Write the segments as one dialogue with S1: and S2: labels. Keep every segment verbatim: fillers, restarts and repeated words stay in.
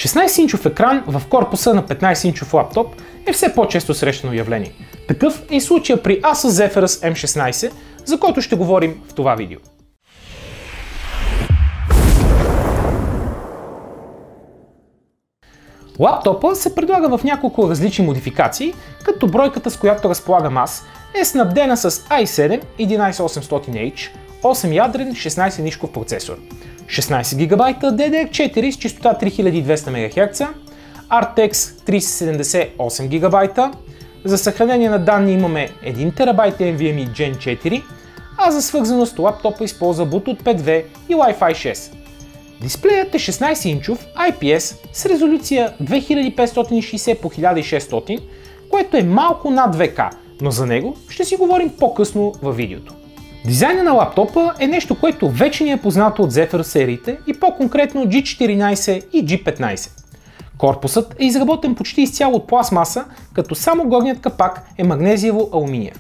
S1: шестнайсет-инчов екран в корпуса на петнайсет-инчов лаптоп е все по-често срещано явление. Такъв е и случая при Asus Zephyrus М шестнайсет, за който ще говорим в това видео. Лаптопа се предлага в няколко различни модификации, като бройката, с която разполагам аз, е снабдена с ай седем единайсет осемстотин Ейч, осем ядрен шестнайсет-нишков процесор, шестнайсет гигабайта Ди Ди Ар четири с честота три хиляди и двеста мегахерца, Ар Ти Екс триста и седемдесет осем гигабайта, за съхранение на данни имаме един терабайт Ен Ви Ем И Джен четири, а за свързаност лаптопа използва Bluetooth пет точка две и Wi-Fi шест. Дисплеят е шестнайсет-инчов Ай Пи Ес с резолюция две хиляди петстотин и шейсет по хиляда и шестстотин, което е малко над две К, но за него ще си говорим по-късно във видеото. Дизайна на лаптопа е нещо, което вече ни е познато от Zephyrus сериите и по-конкретно Джи четиринайсет и Джи петнайсет. Корпусът е изработен почти изцяло от пластмаса, като само горният капак е магнезиево-алуминиев.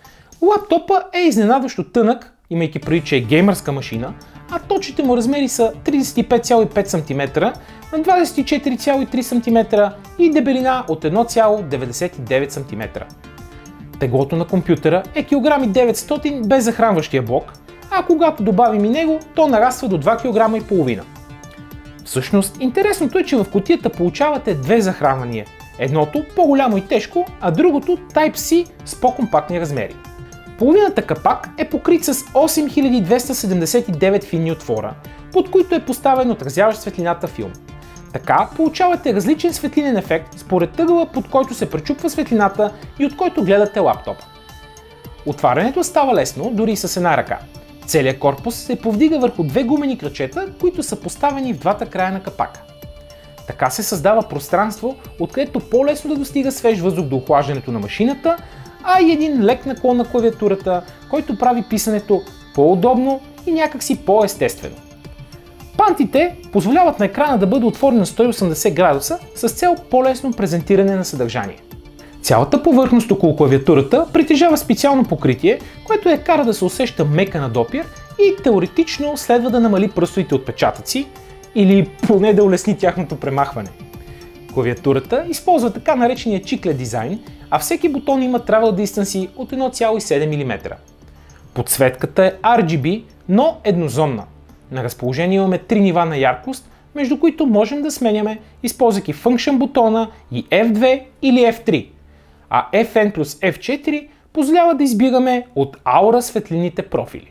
S1: Лаптопа е изненадващо тънък, имайки преди, че е геймърска машина, а точните му размери са трийсет и пет цяло и пет сантиметра на двайсет и четири цяло и три сантиметра и дебелина от едно цяло деветдесет и девет сантиметра. Теглото на компютъра е килограм и деветстотин без захранващия блок, а когато добавим и него, то нараства до два килограма и половина. Всъщност, интересното е, че в кутията получавате две захранвания. Едното по-голямо и тежко, а другото Type-C с по-компактни размери. Половината капак е покрит с осем хиляди двеста седемдесет и девет фини отвора, под които е поставен отразяващ светлината филм. Така получавате различен светлинен ефект според ъгъла, под който се пречупва светлината и от който гледате лаптопа. Отварянето става лесно, дори и с една ръка. Целият корпус се повдига върху две гумени крачета, които са поставени в двата края на капака. Така се създава пространство, откъдето по-лесно да достига свеж въздух до охлаждането на машината, а и един лек наклон на клавиатурата, който прави писането по-удобно и някакси по-естествено. Пантите позволяват на екрана да бъде отворен на сто и осемдесет градуса с цел по-лесно презентиране на съдържание. Цялата повърхност около клавиатурата притежава специално покритие, което я кара да се усеща мека на допир и теоретично следва да намали пръстовите отпечатъци или поне да улесни тяхното премахване. Клавиатурата използва така наречения чиклет дизайн, а всеки бутон има travel distance от едно цяло и седем милиметра. Подсветката е Ар Джи Би, но еднозонна. На разположение имаме три нива на яркост, между които можем да сменяме, използвайки Function бутона и Еф две или Еф три, а Еф Ен плюс Еф четири позволява да избираме от аура светлините профили.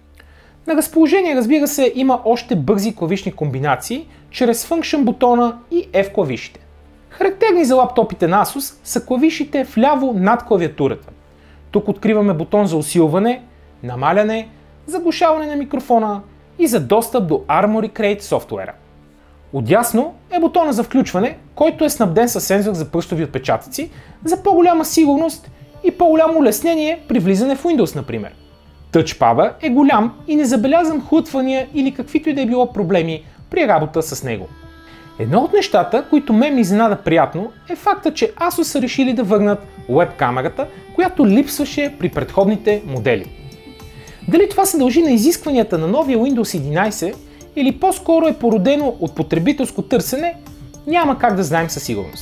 S1: На разположение, разбира се, има още бързи клавишни комбинации чрез Function бутона и F клавишите. Характерни за лаптопите на Asus са клавишите вляво над клавиатурата. Тук откриваме бутон за усилване, намаляне, заглушаване на микрофона и за достъп до Armoury Crate софтуера. Отдясно е бутона за включване, който е снабден със сензор за пръстови отпечатъци за по-голяма сигурност и по-голямо улеснение при влизане в Windows, например. Тъчпада е голям и не забелязвам хлътвания или каквито и да е било проблеми при работа с него. Едно от нещата, които мен ми изненада приятно, е факта, че Asus са решили да върнат уеб камерата, която липсваше при предходните модели. Дали това се дължи на изискванията на новия Windows единайсет или по-скоро е породено от потребителско търсене, няма как да знаем със сигурност.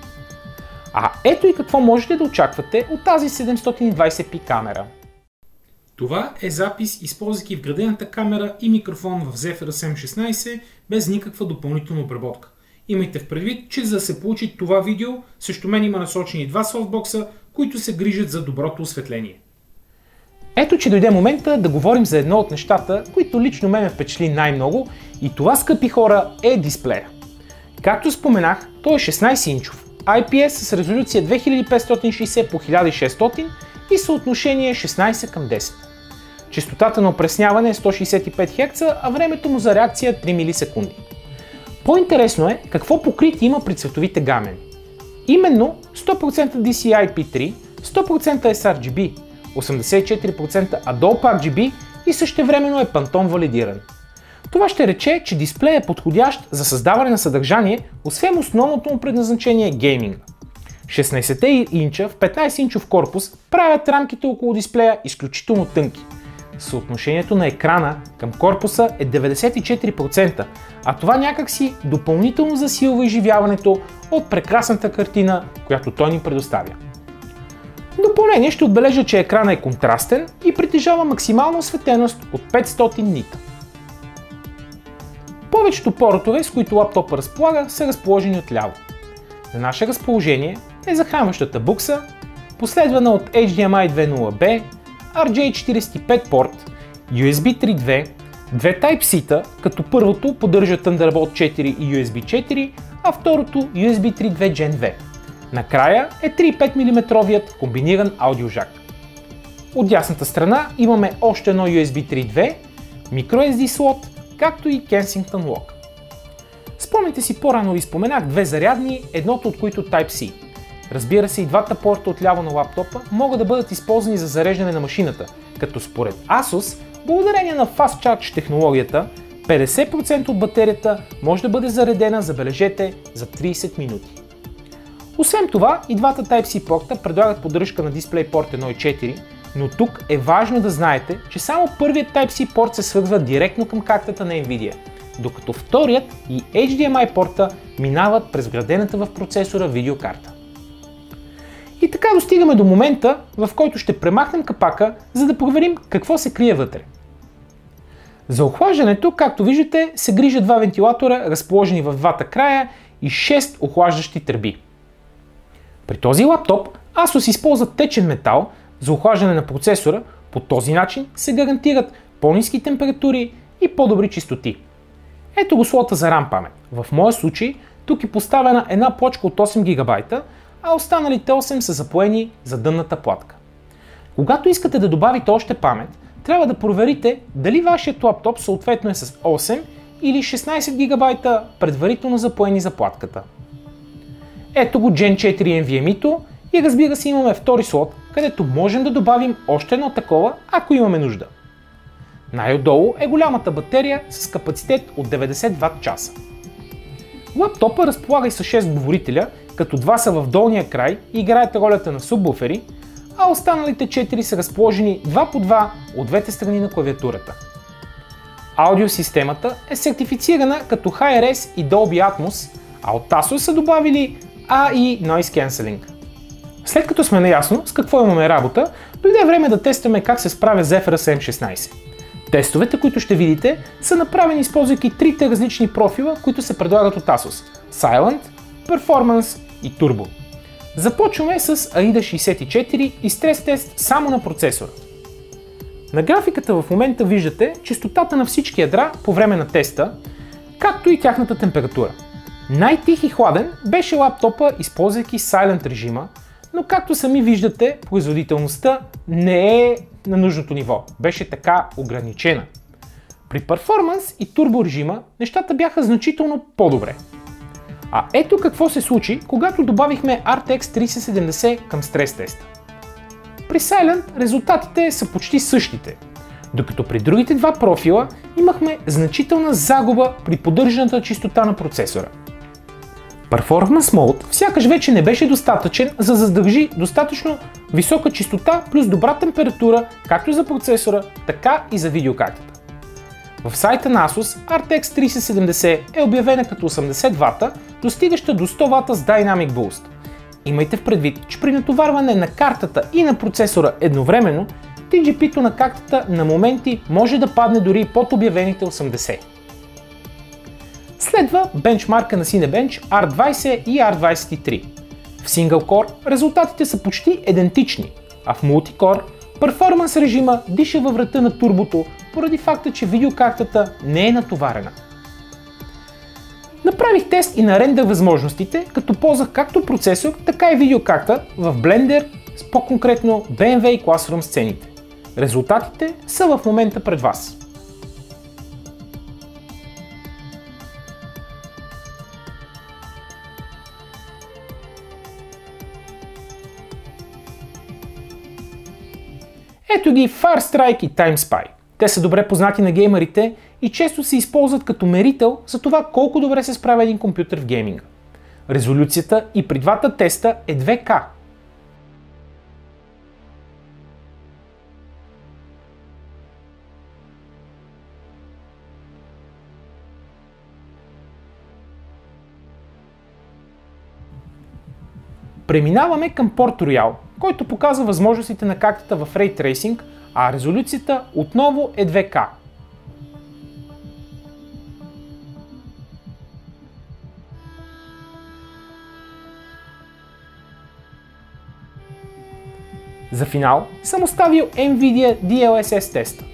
S1: А ето и какво можете да очаквате от тази седемстотин и двайсет пи камера. Това е запис, използвайки вградената камера и микрофон в Zephyrus М шестнайсет без никаква допълнителна обработка. Имайте в предвид, че за да се получи това видео, срещу мен има насочени два софтбокса, които се грижат за доброто осветление. Ето, че дойде момента да говорим за едно от нещата, които лично ме ме впечатли най-много, и това, скъпи хора, е дисплея. Както споменах, той е шестнайсет-инчов Ай Пи Ес с резолюция две хиляди петстотин и шейсет по хиляда и шестстотин и съотношение шестнайсет към десет. Честотата на опресняване е сто шейсет и пет херца, а времето му за реакция е три милисекунди. По-интересно е какво покритие има при цветовите гамени. Именно сто процента Ди Си Ай Пи три, сто процента Ес Ар Джи Би, осемдесет и четири процента Adobe Ар Джи Би и същевременно е Pantone валидиран. Това ще рече, че дисплея е подходящ за създаване на съдържание, освен основното му предназначение – гейминга. шестнайсет инча в петнайсет-инчов корпус правят рамките около дисплея изключително тънки. съотношението на екрана към корпуса е деветдесет и четири процента, а това някакси допълнително засилва изживяването от прекрасната картина, която той ни предоставя. В допълнение ще отбележа, че екранът е контрастен и притежава максимална осветеност от петстотин нита. Повечето портове, с които лаптопа разполага, са разположени отляво. На наше разположение е захранващата букса, последвана от Ейч Ди Ем Ай две точка нула Би, Ар Джей четиридесет и пет порт, Ю Ес Би три точка две, две Type-C-та, като първото поддържа Thunderbolt четири и Ю Ес Би четири, а второто Ю Ес Би три точка две Джен две. Накрая е три цяло и пет милиметровият комбиниран аудиожак. От дясната страна имаме още едно Ю Ес Би три точка две, microSD слот, както и Kensington Lock. Спомните си, по-рано ви споменах две зарядни, едното от които Type-C. Разбира се, и двата порта отляво на лаптопа могат да бъдат използвани за зареждане на машината, като според Asus, благодарение на Fast Charge технологията, петдесет процента от батерията може да бъде заредена, забележете, за тридесет минути. Освен това, и двата Type-C порта предлагат поддръжка на DisplayPort едно и четири, но тук е важно да знаете, че само първият Type-C порт се свързва директно към картата на Nvidia, докато вторият и Ейч Ди Ем Ай порта минават през вградената в процесора видеокарта. И така достигаме до момента, в който ще премахнем капака, за да проверим какво се крие вътре. За охлаждането, както виждате, се грижат два вентилатора, разположени в двата края и шест охлаждащи тръби. При този лаптоп Asus използва течен метал за охлаждане на процесора, по този начин се гарантират по-ниски температури и по-добри чистоти. Ето го слота за RAM памет. В моя случай тук е поставена една плочка от осем гигабайта, а останалите осем са запоени за дънната платка. Когато искате да добавите още памет, трябва да проверите дали вашият лаптоп съответно е с осем или шестнайсет гигабайта предварително запоени за платката. Ето го Джен четири Ен Ви Ем И-то и разбира се имаме втори слот, където можем да добавим още едно такова, ако имаме нужда. Най-отдолу е голямата батерия с капацитет от деветдесет ват часа. Лаптопа разполага и с шест говорителя, като два са в долния край и играят ролята на субвуфери, а останалите четири са разположени два по два от двете страни на клавиатурата. Аудиосистемата е сертифицирана като Хай Ар Ес и Dolby Atmos, а от Asus са добавили Ей Ай Noise Cancelling. След като сме наясно с какво имаме работа, дойде време да тестваме как се справя Zephyrus Ем шестнайсет. Тестовете, които ще видите, са направени използвайки трите различни профила, които се предлагат от Asus – Silent, Performance и Turbo. Започваме с Аида шейсет и четири и стрес тест само на процесора. На графиката в момента виждате честотата на всички ядра по време на теста, както и тяхната температура. Най-тих и хладен беше лаптопа, използвайки Silent режима, но както сами виждате, производителността не е на нужното ниво, беше така ограничена. При Performance и Turbo режима нещата бяха значително по-добре. А ето какво се случи, когато добавихме Ар Ти Екс триста и седемдесет към стрес теста. При Silent резултатите са почти същите, докато при другите два профила имахме значителна загуба при поддържаната чистота на процесора. Performance Mode сякаш вече не беше достатъчен, за да задържи достатъчно висока чистота плюс добра температура както за процесора, така и за видеокартата. В сайта на Asus Ар Ти Екс триста и седемдесет е обявена като осемдесет вата, достигаща до сто вата с Dynamic Boost. Имайте в предвид, че при натоварване на картата и на процесора едновременно, Ти Джи Пи-то на картата на моменти може да падне дори под обявените осемдесет. Следва бенчмарка на Cinebench Ар двайсет и Ар двайсет и три. В Single Core резултатите са почти идентични, а в Multicore Performance режима диша във врата на турбото, поради факта, че видеокартата не е натоварена. Направих тест и на рендър възможностите, като ползвах както процесор, така и видеокарта в Blender, по-конкретно Би Ем Ви и Classroom сцените. Резултатите са в момента пред вас. Ето ги Firestrike и TimeSpy. Те са добре познати на геймерите и често се използват като мерител за това колко добре се справя един компютър в гейминга. Резолюцията и при двата теста е две Ка. Преминаваме към Port Royal, който показва възможностите на картата в Ray Tracing, а резолюцията отново е две К. За финал съм оставил NVIDIA Ди Ел Ес Ес теста.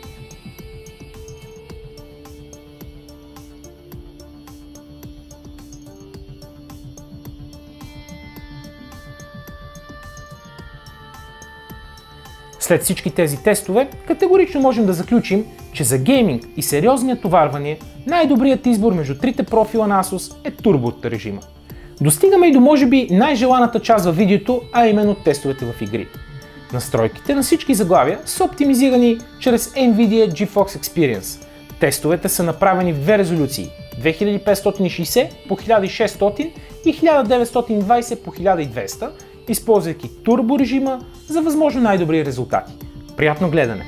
S1: След всички тези тестове, категорично можем да заключим, че за гейминг и сериозни натоварвания най-добрият избор между трите профила на Asus е турбо режима. Достигаме и до може би най-желаната част във видеото, а именно тестовете в игри. Настройките на всички заглавия са оптимизирани чрез NVIDIA GeForce Experience. Тестовете са направени в две резолюции – две хиляди петстотин и шейсет по хиляда и шестстотин и хиляда деветстотин и двайсет по хиляда и двеста, използвайки турбо режима за възможно най-добри резултати. Приятно гледане!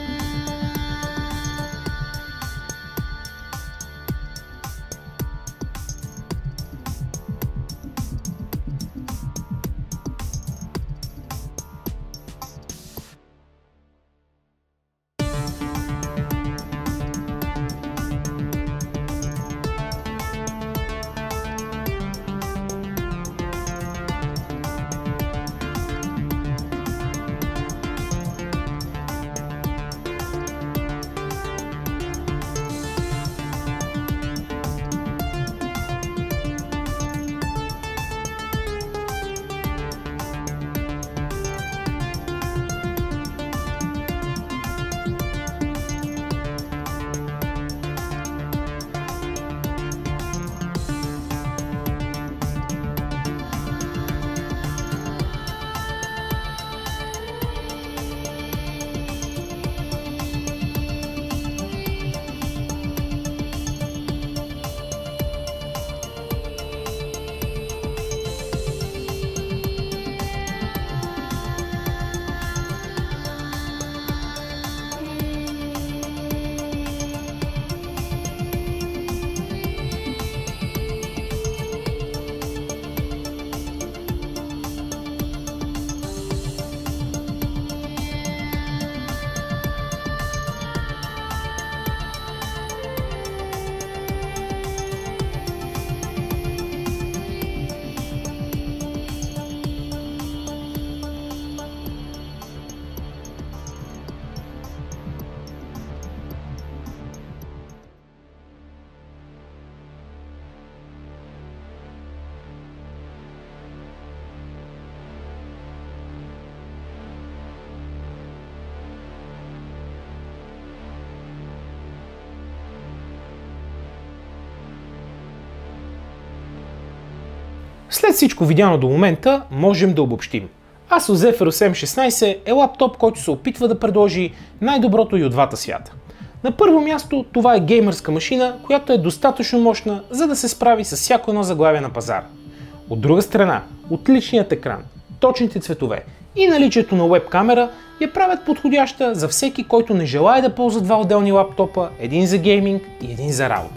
S1: След всичко видяно до момента, можем да обобщим. Asus Zephyrus Ем шестнайсет е лаптоп, който се опитва да предложи най-доброто и от двата свята. На първо място, това е геймърска машина, която е достатъчно мощна, за да се справи с всяко едно заглавие на пазара. От друга страна, отличният екран, точните цветове и наличието на веб камера я правят подходяща за всеки, който не желае да ползва два отделни лаптопа, един за гейминг и един за работа.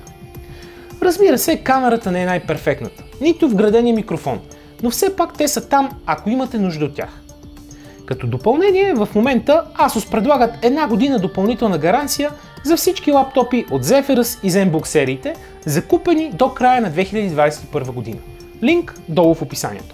S1: Разбира се, камерата не е най-перфектната, нито вградения микрофон, но все пак те са там, ако имате нужда от тях. Като допълнение, в момента Asus предлагат една година допълнителна гаранция за всички лаптопи от Zephyrus и ZenBook сериите, закупени до края на две хиляди двадесет и първа година. Линк долу в описанието.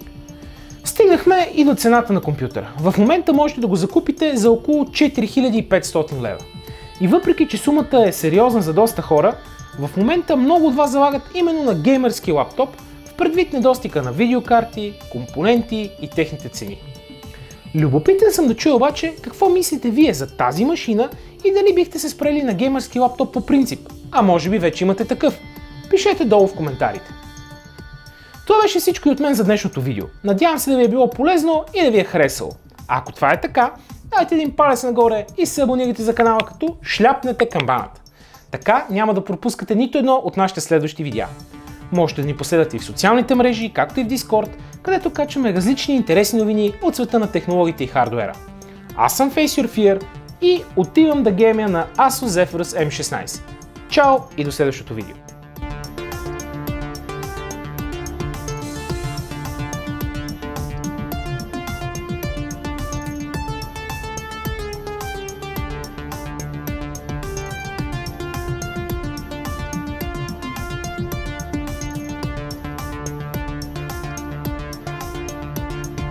S1: Стигнахме и до цената на компютъра. В момента можете да го закупите за около четири хиляди и петстотин лева. И въпреки, че сумата е сериозна за доста хора, в момента много от вас залагат именно на геймърски лаптоп, в предвид недостига на видеокарти, компоненти и техните цени. Любопитен съм да чуя обаче какво мислите вие за тази машина и дали бихте се спрели на геймърски лаптоп по принцип, а може би вече имате такъв. Пишете долу в коментарите. Това беше всичко и от мен за днешното видео. Надявам се да ви е било полезно и да ви е харесало. А ако това е така, дайте един палец нагоре и се абонирайте за канала, като шляпнете камбаната. Така няма да пропускате нито едно от нашите следващи видеа. Можете да ни последвате и в социалните мрежи, както и в Discord, където качваме различни интересни новини от света на технологиите и хардуера. Аз съм Face Your Fear и отивам да геймя на Asus Zephyrus Ем шестнайсет. Чао и до следващото видео!